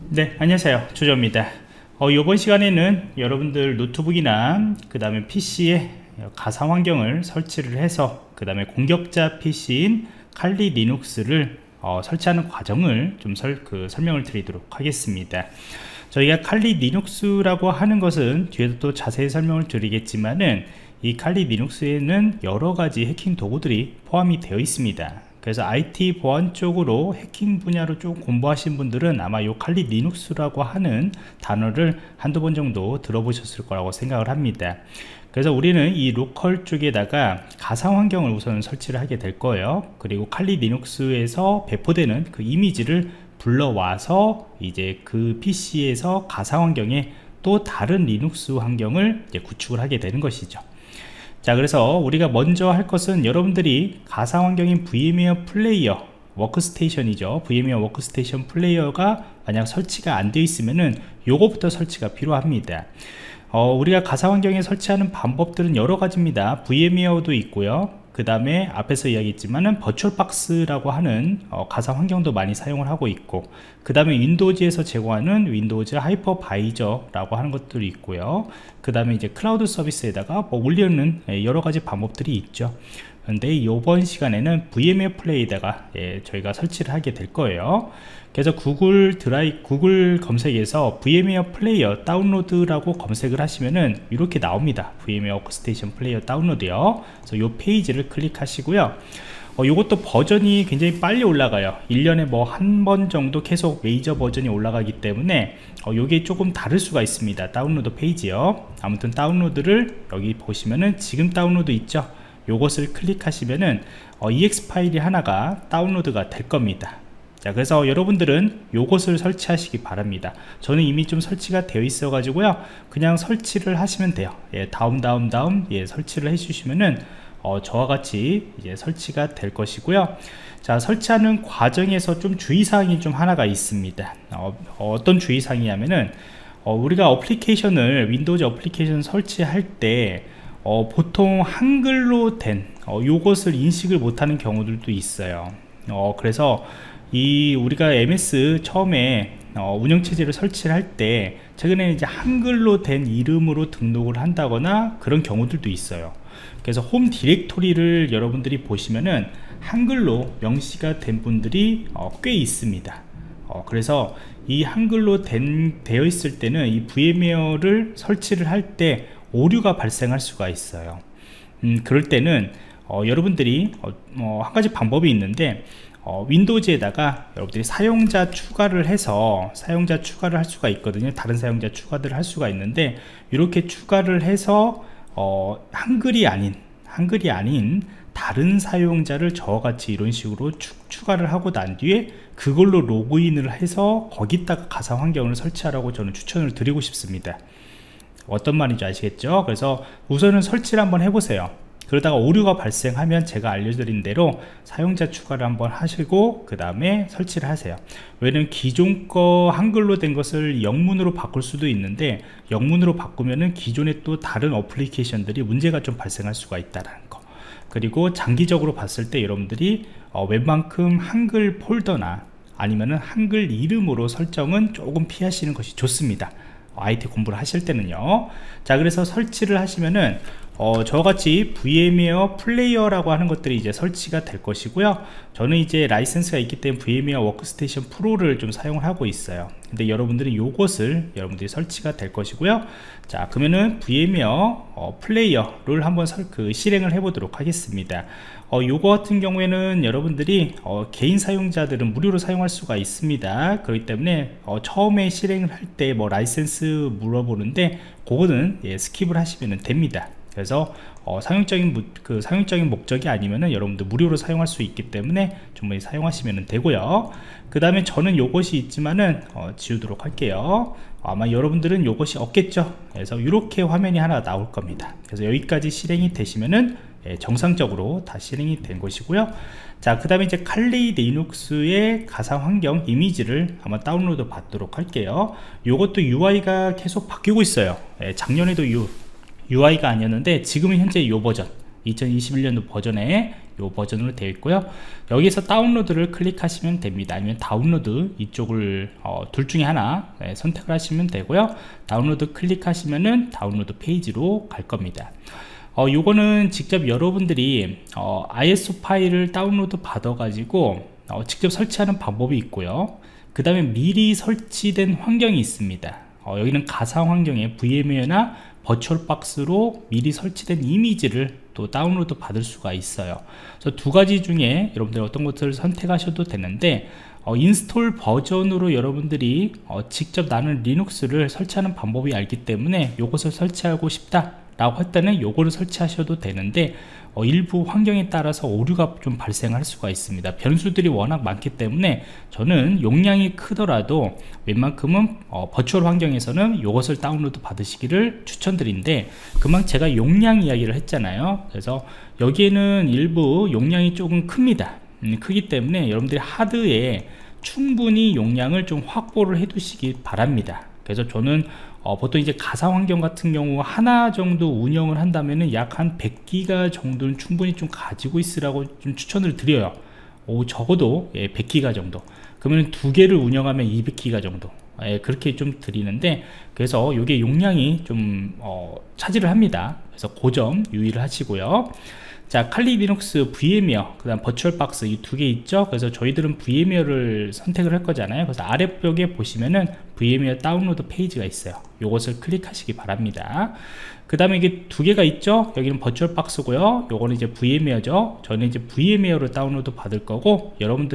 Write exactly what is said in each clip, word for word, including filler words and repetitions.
네, 안녕하세요. 조조입니다. 어, 이번 시간에는 여러분들 노트북이나 그 다음에 피씨에 가상 환경을 설치를 해서 그 다음에 공격자 피씨인 칼리 리눅스를 어, 설치하는 과정을 좀 설, 그 설명을 드리도록 하겠습니다. 저희가 칼리 리눅스라고 하는 것은 뒤에도 또 자세히 설명을 드리겠지만은 이 칼리 리눅스에는 여러가지 해킹 도구들이 포함이 되어 있습니다. 그래서 아이티 보안 쪽으로 해킹 분야로 좀 공부하신 분들은 아마 요 칼리 리눅스라고 하는 단어를 한두 번 정도 들어보셨을 거라고 생각을 합니다. 그래서 우리는 이 로컬 쪽에다가 가상 환경을 우선 설치를 하게 될 거예요. 그리고 칼리 리눅스에서 배포되는 그 이미지를 불러와서 이제 그 피씨에서 가상 환경에 또 다른 리눅스 환경을 이제 구축을 하게 되는 것이죠. 자, 그래서 우리가 먼저 할 것은 여러분들이 가상 환경인 브이엠웨어 플레이어 워크스테이션이죠. 브이엠웨어 워크스테이션 플레이어가 만약 설치가 안 되어 있으면은 요거부터 설치가 필요합니다. 어, 우리가 가상 환경에 설치하는 방법들은 여러 가지입니다. 브이엠웨어도 있고요. 그 다음에 앞에서 이야기했지만은 버추얼박스라고 하는 어, 가상 환경도 많이 사용을 하고 있고, 그 다음에 윈도우즈에서 제공하는 윈도우즈 하이퍼바이저라고 하는 것들이 있고요. 그 다음에 이제 클라우드 서비스에다가 뭐 올리는 여러 가지 방법들이 있죠. 근데 이번 시간에는 브이엠웨어 플레이에다가 예, 저희가 설치를 하게 될 거예요. 그래서 구글 드라이 구글 검색에서 브이엠웨어 플레이어 다운로드라고 검색을 하시면은 이렇게 나옵니다. 브이엠웨어 워크스테이션 플레이어 다운로드요. 그래서 이 페이지를 클릭하시고요. 어, 이것도 버전이 굉장히 빨리 올라가요. 일 년에 뭐 한 번 정도 계속 메이저 버전이 올라가기 때문에 어, 요게 조금 다를 수가 있습니다. 다운로드 페이지요. 아무튼 다운로드를 여기 보시면은 지금 다운로드 있죠. 요것을 클릭하시면은 어, 이엑스 파일이 하나가 다운로드가 될 겁니다. 자, 그래서 여러분들은 요것을 설치하시기 바랍니다. 저는 이미 좀 설치가 되어 있어 가지고요, 그냥 설치를 하시면 돼요. 예, 다음 다음 다음 예, 설치를 해 주시면은 어, 저와 같이 이제 설치가 될 것이고요. 자, 설치하는 과정에서 좀 주의사항이 좀 하나가 있습니다. 어, 어떤 주의사항이냐면은 어, 우리가 어플리케이션을 윈도우즈 어플리케이션 설치할 때 어, 보통 한글로 된 어, 요것을 인식을 못하는 경우들도 있어요. 어, 그래서 이 우리가 엠에스 처음에 어, 운영체제를 설치를 할 때 최근에는 이제 한글로 된 이름으로 등록을 한다거나 그런 경우들도 있어요. 그래서 홈 디렉토리를 여러분들이 보시면은 한글로 명시가 된 분들이 어, 꽤 있습니다. 어, 그래서 이 한글로 된, 되어 있을 때는 이 브이엠웨어를 설치를 할 때 오류가 발생할 수가 있어요. 음, 그럴 때는 어, 여러분들이 어, 어, 한 가지 방법이 있는데 어, 윈도우즈에다가 여러분들이 사용자 추가를 해서 사용자 추가를 할 수가 있거든요. 다른 사용자 추가들을 할 수가 있는데 이렇게 추가를 해서 어, 한글이 아닌 한글이 아닌 다른 사용자를 저와 같이 이런 식으로 추, 추가를 하고 난 뒤에 그걸로 로그인을 해서 거기다가 가상 환경을 설치하라고 저는 추천을 드리고 싶습니다. 어떤 말인지 아시겠죠? 그래서 우선은 설치를 한번 해보세요. 그러다가 오류가 발생하면 제가 알려드린 대로 사용자 추가를 한번 하시고 그 다음에 설치를 하세요. 왜냐면 기존 거 한글로 된 것을 영문으로 바꿀 수도 있는데 영문으로 바꾸면은 기존에 또 다른 어플리케이션들이 문제가 좀 발생할 수가 있다는 거. 그리고 장기적으로 봤을 때 여러분들이 어, 웬만큼 한글 폴더나 아니면은 한글 이름으로 설정은 조금 피하시는 것이 좋습니다. 아이티 공부를 하실 때는요. 자, 그래서 설치를 하시면은 어, 저같이 브이엠웨어 플레이어라고 하는 것들이 이제 설치가 될 것이고요. 저는 이제 라이센스가 있기 때문에 브이엠웨어 워크스테이션 프로를 좀 사용을 하고 있어요. 근데 여러분들은 요것을 여러분들이 설치가 될 것이고요. 자, 그러면은 브이엠웨어 어, 플레이어를 한번 설, 그 실행을 해 보도록 하겠습니다. 어, 요거 같은 경우에는 여러분들이 어, 개인 사용자들은 무료로 사용할 수가 있습니다. 그렇기 때문에 어, 처음에 실행을 할 때 뭐 라이센스 물어보는데 그거는 예, 스킵을 하시면 됩니다. 그래서 어, 사용적인 그 사용적인 목적이 아니면은 여러분들 무료로 사용할 수 있기 때문에 충분히 사용하시면 되고요. 그 다음에 저는 요것이 있지만은 어, 지우도록 할게요. 아마 여러분들은 요것이 없겠죠. 그래서 이렇게 화면이 하나 나올 겁니다. 그래서 여기까지 실행이 되시면은 예, 정상적으로 다 실행이 된 것이고요. 자, 그 다음에 이제 칼리 리눅스의 가상 환경 이미지를 한번 다운로드 받도록 할게요. 요것도 유아이가 계속 바뀌고 있어요. 예, 작년에도 유 유아이가 아니었는데 지금은 현재 요 버전 이천이십일 년도 버전에 요 버전으로 되어 있고요. 여기서 다운로드를 클릭하시면 됩니다. 아니면 다운로드 이쪽을 어, 둘 중에 하나 네, 선택을 하시면 되고요. 다운로드 클릭하시면은 다운로드 페이지로 갈 겁니다. 어, 요거는 직접 여러분들이 어, 아이에스오 파일을 다운로드 받아 가지고 어, 직접 설치하는 방법이 있고요. 그 다음에 미리 설치된 환경이 있습니다. 어, 여기는 가상 환경에 브이엠웨어나 버추얼박스로 미리 설치된 이미지를 또 다운로드 받을 수가 있어요. 그래서 두 가지 중에 여러분들 어떤 것들을 선택하셔도 되는데, 어, 인스톨 버전으로 여러분들이 어, 직접 나는 리눅스를 설치하는 방법이 알기 때문에 이것을 설치하고 싶다 라고 했다는 요거를 설치하셔도 되는데, 어, 일부 환경에 따라서 오류가 좀 발생할 수가 있습니다. 변수들이 워낙 많기 때문에 저는 용량이 크더라도 웬만큼은 어, 버추얼 환경에서는 요것을 다운로드 받으시기를 추천드리는데, 그만 제가 용량 이야기를 했잖아요. 그래서 여기에는 일부 용량이 조금 큽니다. 음, 크기 때문에 여러분들이 하드에 충분히 용량을 좀 확보를 해 두시기 바랍니다. 그래서 저는 어, 보통 이제 가상 환경 같은 경우 하나 정도 운영을 한다면은 약 한 백 기가 정도는 충분히 좀 가지고 있으라고 좀 추천을 드려요. 오, 적어도 예, 백 기가 정도. 그러면 두 개를 운영하면 이백 기가 정도. 예, 그렇게 좀 드리는데, 그래서 이게 용량이 좀 어, 차지를 합니다. 그래서 그 점 유의를 하시고요. 자, 칼리 리눅스, 브이엠웨어, 그 다음 버추얼박스 이 두 개 있죠. 그래서 저희들은 브이엠웨어를 선택을 할 거잖아요. 그래서 아랫벽에 보시면은 브이엠웨어 다운로드 페이지가 있어요. 요것을 클릭하시기 바랍니다. 그 다음에 이게 두 개가 있죠. 여기는 버추얼박스고요. 요거는 이제 브이엠웨어죠. 저는 이제 브이엠웨어를 다운로드 받을 거고,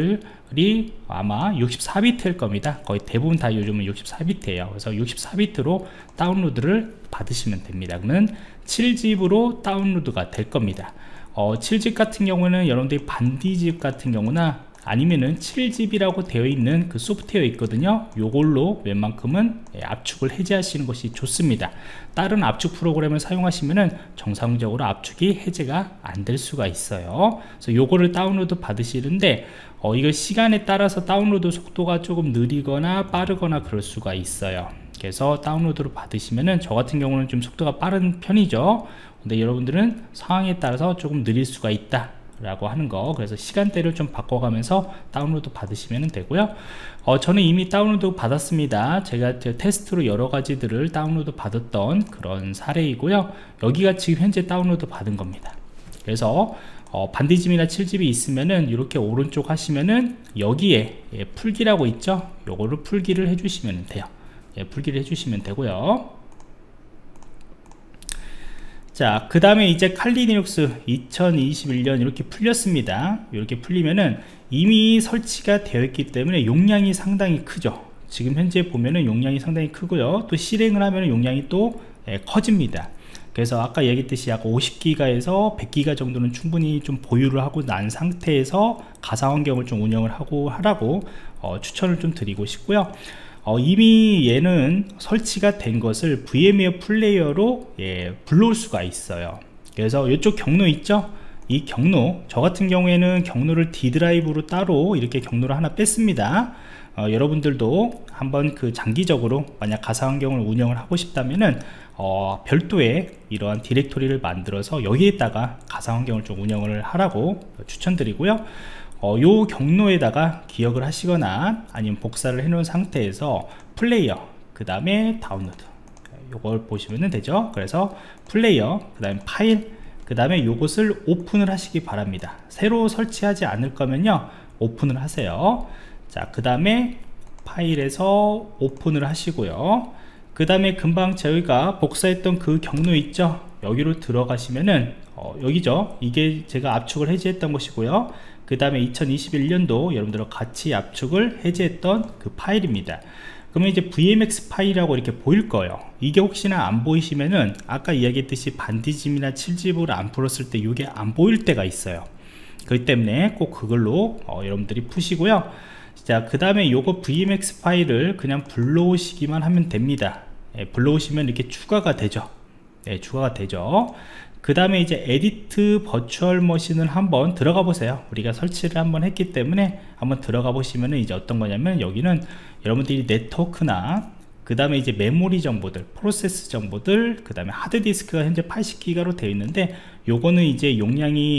여러분들이 아마 육십사 비트일 겁니다. 거의 대부분 다 요즘은 육십사 비트예요. 그래서 육십사 비트로 다운로드를 받으시면 됩니다. 그러면 칠 집으로 다운로드가 될 겁니다. 어, 칠 집 같은 경우는 여러분들이 반디집 같은 경우나 아니면은 칠 집이라고 되어 있는 그 소프트웨어 있거든요. 요걸로 웬만큼은 압축을 해제하시는 것이 좋습니다. 다른 압축 프로그램을 사용하시면은 정상적으로 압축이 해제가 안 될 수가 있어요. 그래서 요거를 다운로드 받으시는데, 어, 이거 시간에 따라서 다운로드 속도가 조금 느리거나 빠르거나 그럴 수가 있어요. 그래서 다운로드로 받으시면은, 저 같은 경우는 좀 속도가 빠른 편이죠. 근데 여러분들은 상황에 따라서 조금 느릴 수가 있다 라고 하는 거, 그래서 시간대를 좀 바꿔가면서 다운로드 받으시면 되고요. 어, 저는 이미 다운로드 받았습니다. 제가 테스트로 여러 가지들을 다운로드 받았던 그런 사례이고요. 여기가 지금 현재 다운로드 받은 겁니다. 그래서 어, 반디집이나 칠 집이 있으면은 이렇게 오른쪽 하시면은 여기에 예, 풀기라고 있죠. 요거를 풀기를 해주시면 돼요. 예, 풀기를 해주시면 되고요. 자, 그 다음에 이제 칼리 리눅스 이천이십일 년 이렇게 풀렸습니다. 이렇게 풀리면은 이미 설치가 되어 있기 때문에 용량이 상당히 크죠. 지금 현재 보면은 용량이 상당히 크고요. 또 실행을 하면 용량이 또 예, 커집니다. 그래서 아까 얘기했듯이 약 오십 기가에서 백 기가 정도는 충분히 좀 보유를 하고 난 상태에서 가상 환경을 좀 운영을 하고 하라고 어, 추천을 좀 드리고 싶고요. 어, 이미 얘는 설치가 된 것을 브이엠웨어 플레이어로 예, 불러올 수가 있어요. 그래서 이쪽 경로 있죠. 이 경로, 저 같은 경우에는 경로를 D 드라이브로 따로 이렇게 경로를 하나 뺐습니다. 어, 여러분들도 한번 그 장기적으로 만약 가상 환경을 운영을 하고 싶다면은 어, 별도의 이러한 디렉토리를 만들어서 여기에다가 가상 환경을 좀 운영을 하라고 추천드리고요. 어, 요 경로에다가 기억을 하시거나 아니면 복사를 해 놓은 상태에서 플레이어, 그 다음에 다운로드, 요걸 보시면 되죠. 그래서 플레이어, 그 다음에 파일, 그 다음에 요것을 오픈을 하시기 바랍니다. 새로 설치하지 않을 거면요 오픈을 하세요. 자, 그 다음에 파일에서 오픈을 하시고요. 그 다음에 금방 저희가 복사했던 그 경로 있죠. 여기로 들어가시면은 어, 여기죠. 이게 제가 압축을 해제했던 것이고요. 그 다음에 이천이십일 년도 여러분들과 같이 압축을 해제했던 그 파일입니다. 그러면 이제 브이엠엑스 파일이라고 이렇게 보일 거예요. 이게 혹시나 안 보이시면은 아까 이야기했듯이 반디집이나 칠 집으로 안 풀었을 때 이게 안 보일 때가 있어요. 그렇기 때문에 꼭 그걸로 어, 여러분들이 푸시고요. 자, 그 다음에 요거 브이엠엑스 파일을 그냥 불러오시기만 하면 됩니다. 예, 불러오시면 이렇게 추가가 되죠. 예, 추가가 되죠. 그 다음에 이제 에디트 버추얼 머신을 한번 들어가 보세요. 우리가 설치를 한번 했기 때문에 한번 들어가 보시면은 이제 어떤 거냐면, 여기는 여러분들이 네트워크나 그 다음에 이제 메모리 정보들, 프로세스 정보들, 그 다음에 하드디스크가 현재 팔십 기가로 되어 있는데, 요거는 이제 용량이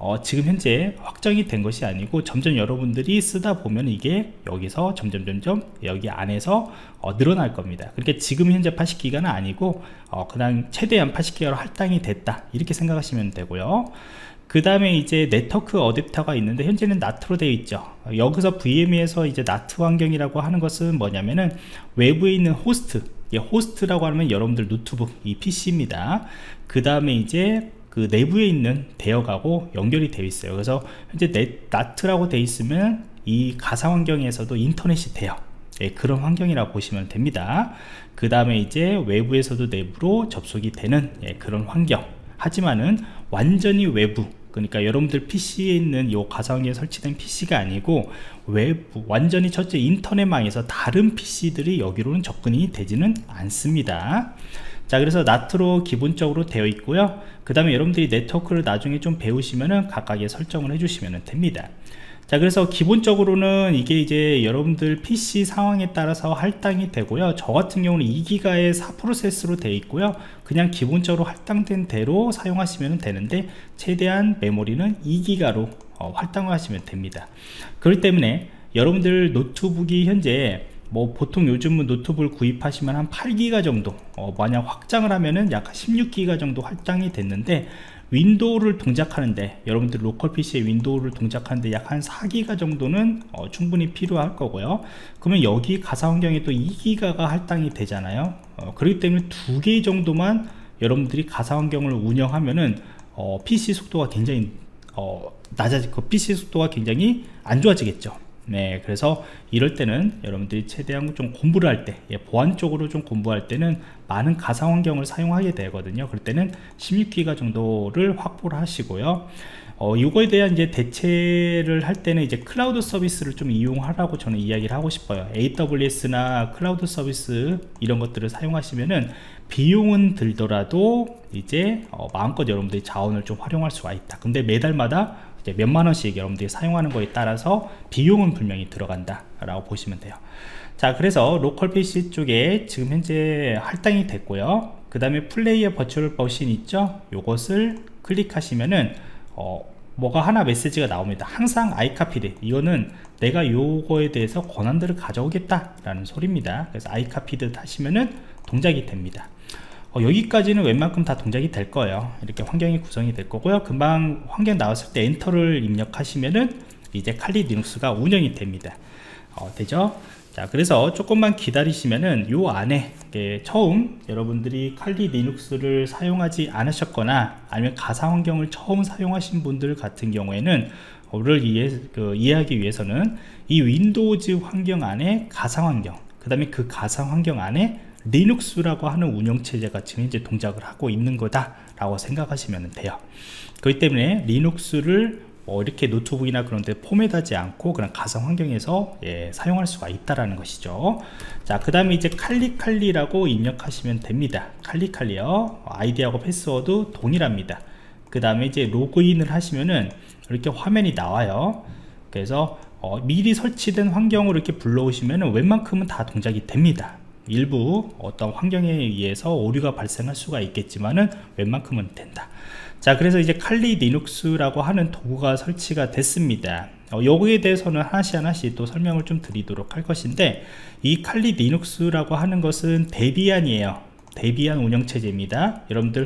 어, 지금 현재 확정이 된 것이 아니고 점점 여러분들이 쓰다 보면 이게 여기서 점점 점점 여기 안에서 어, 늘어날 겁니다. 그러니까 지금 현재 팔십 기가는 아니고 어, 그냥 최대한 팔십 기가로 할당이 됐다 이렇게 생각하시면 되고요. 그 다음에 이제 네트워크 어댑터가 있는데 현재는 나트로 되어 있죠. 여기서 브이엠이에서 이제 나트 환경이라고 하는 것은 뭐냐면은 외부에 있는 호스트, 예, 호스트라고 하면 여러분들 노트북 이 피씨입니다. 그 다음에 이제 그 내부에 있는 대역하고 연결이 되어 있어요. 그래서 현재 넷, 나트라고 되어 있으면 이 가상 환경에서도 인터넷이 돼요. 예, 그런 환경이라고 보시면 됩니다. 그 다음에 이제 외부에서도 내부로 접속이 되는 예, 그런 환경. 하지만은 완전히 외부, 그러니까 여러분들 피씨에 있는 이 가상 환경에 설치된 피씨가 아니고 외부, 완전히 첫째 인터넷망에서 다른 피씨들이 여기로는 접근이 되지는 않습니다. 자, 그래서 나트로 기본적으로 되어 있고요. 그 다음에 여러분들이 네트워크를 나중에 좀 배우시면은 각각의 설정을 해주시면 됩니다. 자, 그래서 기본적으로는 이게 이제 여러분들 피씨 상황에 따라서 할당이 되고요. 저 같은 경우는 이 기가의 사 프로세스로 되어 있고요. 그냥 기본적으로 할당된 대로 사용하시면 되는데 최대한 메모리는 이 기가로 어, 할당을 하시면 됩니다. 그렇기 때문에 여러분들 노트북이 현재 뭐 보통 요즘은 노트북을 구입하시면 한 팔 기가 정도 어, 만약 확장을 하면은 약 십육 기가 정도 할당이 됐는데 윈도우를 동작하는데 여러분들 로컬 피씨에 윈도우를 동작하는데 약 한 사 기가 정도는 어, 충분히 필요할 거고요. 그러면 여기 가상 환경에 또 이 기가가 할당이 되잖아요. 어, 그렇기 때문에 두 개 정도만 여러분들이 가상 환경을 운영하면은 어, 피씨 속도가 굉장히 어, 낮아지, 그 피씨 속도가 굉장히 안 좋아지겠죠. 네, 그래서 이럴 때는 여러분들이 최대한 좀 공부를 할 때, 예, 보안 쪽으로 좀 공부할 때는 많은 가상 환경을 사용하게 되거든요. 그럴 때는 십육 기가 정도를 확보를 하시고요. 어, 이거에 대한 이제 대체를 할 때는 이제 클라우드 서비스를 좀 이용하라고 저는 이야기를 하고 싶어요. 에이더블유에스나 클라우드 서비스 이런 것들을 사용하시면은 비용은 들더라도 이제 어, 마음껏 여러분들이 자원을 좀 활용할 수가 있다. 근데 매달마다 이제 몇만 원씩 여러분들이 사용하는 거에 따라서 비용은 분명히 들어간다 라고 보시면 돼요. 자, 그래서 로컬 피씨 쪽에 지금 현재 할당이 됐고요. 그 다음에 플레이어 버추얼 머신 있죠, 요것을 클릭하시면은 어, 뭐가 하나 메시지가 나옵니다. 항상 아이카피드, 이거는 내가 요거에 대해서 권한들을 가져오겠다 라는 소리입니다. 그래서 아이카피드 하시면은 동작이 됩니다. 어, 여기까지는 웬만큼 다 동작이 될 거예요. 이렇게 환경이 구성이 될 거고요. 금방 환경 나왔을 때 엔터를 입력하시면은 이제 칼리 리눅스가 운영이 됩니다. 어, 되죠? 자, 그래서 조금만 기다리시면은 요 안에 예, 처음 여러분들이 칼리 리눅스를 사용하지 않으셨거나 아니면 가상 환경을 처음 사용하신 분들 같은 경우에는 를 이해, 그, 이해하기 위해서는 이 윈도우즈 환경 안에 가상 환경, 그 다음에 그 가상 환경 안에 리눅스라고 하는 운영체제가 지금 현재 동작을 하고 있는 거다 라고 생각하시면 돼요. 그렇기 때문에 리눅스를 뭐 이렇게 노트북이나 그런 데 포맷하지 않고 그냥 가상 환경에서 예, 사용할 수가 있다라는 것이죠. 자, 그 다음에 이제 칼리칼리라고 입력하시면 됩니다. 칼리칼리요. 아이디하고 패스워드 동일합니다. 그 다음에 이제 로그인을 하시면은 이렇게 화면이 나와요. 그래서 어, 미리 설치된 환경으로 이렇게 불러오시면은 웬만큼은 다 동작이 됩니다. 일부 어떤 환경에 의해서 오류가 발생할 수가 있겠지만은 웬만큼은 된다. 자, 그래서 이제 칼리 리눅스라고 하는 도구가 설치가 됐습니다. 어, 여기에 대해서는 하나씩 하나씩 또 설명을 좀 드리도록 할 것인데, 이 칼리 리눅스라고 하는 것은 데비안이에요. 데비안 운영체제입니다. 여러분들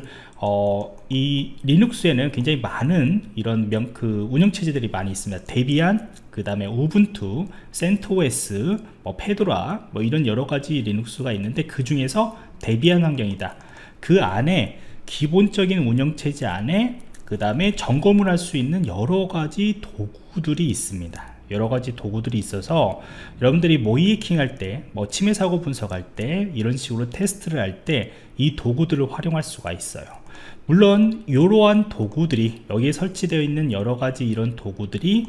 어, 이 리눅스에는 굉장히 많은 이런 명, 그 운영체제들이 많이 있습니다. 데비안, 그 다음에 우분투, 센토스, 뭐 페도라, 뭐 이런 여러가지 리눅스가 있는데 그 중에서 데비안 환경이다. 그 안에 기본적인 운영체제 안에 그 다음에 점검을 할 수 있는 여러가지 도구들이 있습니다. 여러가지 도구들이 있어서 여러분들이 모의 해킹 할 때, 뭐 침해 사고 분석할 때, 이런 식으로 테스트를 할 때 이 도구들을 활용할 수가 있어요. 물론 이러한 도구들이 여기에 설치되어 있는 여러가지 이런 도구들이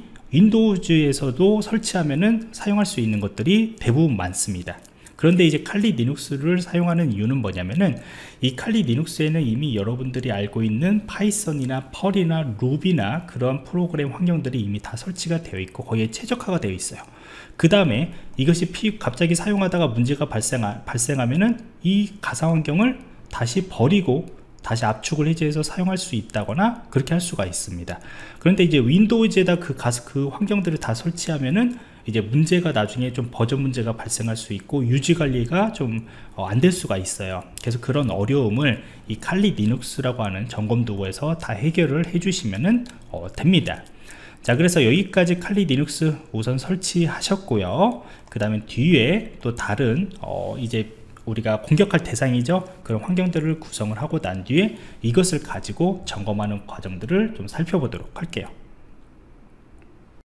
윈도우즈에서도 설치하면은 사용할 수 있는 것들이 대부분 많습니다. 그런데 이제 칼리 리눅스를 사용하는 이유는 뭐냐면은 이 칼리 리눅스에는 이미 여러분들이 알고 있는 파이썬이나 펄이나 루비나 그런 프로그램 환경들이 이미 다 설치가 되어 있고 거기에 최적화가 되어 있어요. 그 다음에 이것이 피, 갑자기 사용하다가 문제가 발생하, 발생하면은 이 가상 환경을 다시 버리고 다시 압축을 해제해서 사용할 수 있다거나 그렇게 할 수가 있습니다. 그런데 이제 윈도우즈에다 그 가스 그 환경들을 다 설치하면은 이제 문제가 나중에 좀 버전 문제가 발생할 수 있고 유지 관리가 좀 안 될 수가 있어요. 그래서 그런 어려움을 이 칼리 리눅스라고 하는 점검 도구에서 다 해결을 해주시면은 어, 됩니다. 자, 그래서 여기까지 칼리 리눅스 우선 설치하셨고요. 그 다음에 뒤에 또 다른 어, 이제 우리가 공격할 대상이죠. 그런 환경들을 구성을 하고 난 뒤에 이것을 가지고 점검하는 과정들을 좀 살펴보도록 할게요.